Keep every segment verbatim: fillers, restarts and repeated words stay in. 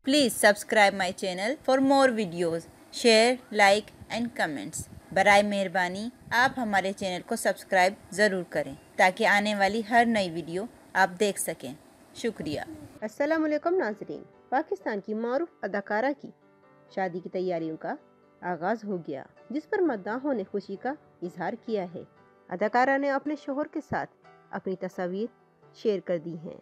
Please subscribe my channel for more videos. Share, like and comments. बराए मेहरबानी आप हमारे चैनल को सब्सक्राइब ज़रूर करें ताकि आने वाली हर नई वीडियो आप देख सकें। शुक्रिया। अस्सलाम वालेकुम नाज़रीन। पाकिस्तान की मारूफ अदाकारा की शादी की तैयारियों का आगाज़ हो गया, जिस पर मद्दाहों ने खुशी का इजहार किया है। अदाकारा ने अपने शोहर के साथ अपनी तस्वीर शेयर कर दी हैं।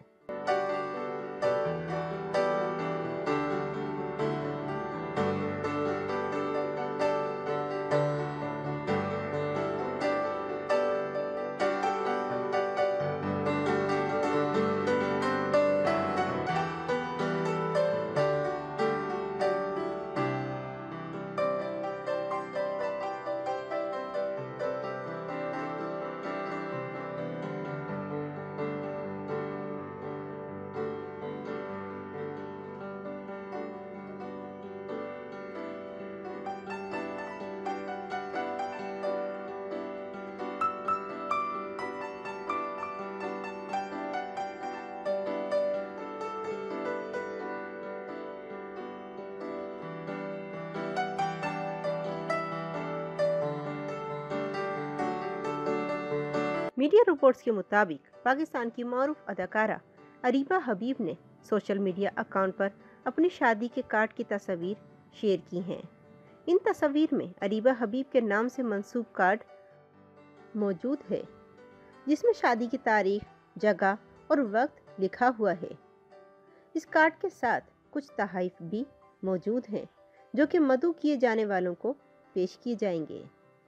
मीडिया रिपोर्ट्स के मुताबिक पाकिस्तान की मारूफ अदाकारा अरीबा हबीब ने सोशल मीडिया अकाउंट पर अपनी शादी के कार्ड की तस्वीर शेयर की हैं। इन तस्वीर में अरीबा हबीब के नाम से मंसूब कार्ड मौजूद है, जिसमें शादी की तारीख, जगह और वक्त लिखा हुआ है। इस कार्ड के साथ कुछ तोहफे भी मौजूद हैं, जो कि मदऊ किए जाने वालों को पेश किए जाएंगे।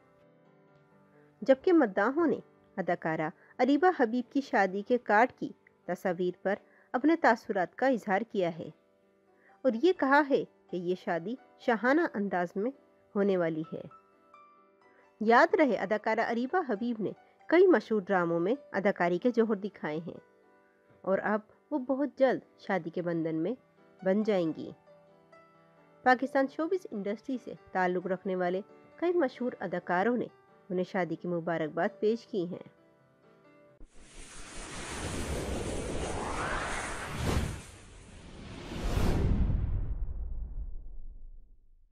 जबकि मद्दाहों ने अदाकारा अरीबा हबीब की शादी के कार्ड की तस्वीर पर अपने तासुरात का इजहार किया है और ये कहा है कि ये शादी शाहाना अंदाज में होने वाली है। याद रहे, अदाकारा अरीबा हबीब ने कई मशहूर ड्रामों में अदाकारी के जौहर दिखाए हैं और अब वो बहुत जल्द शादी के बंधन में बन जाएंगी। पाकिस्तान शोबिज़ इंडस्ट्री से ताल्लुक़ रखने वाले कई मशहूर अदाकारों ने उन्हें शादी की मुबारकबाद पेश की हैं।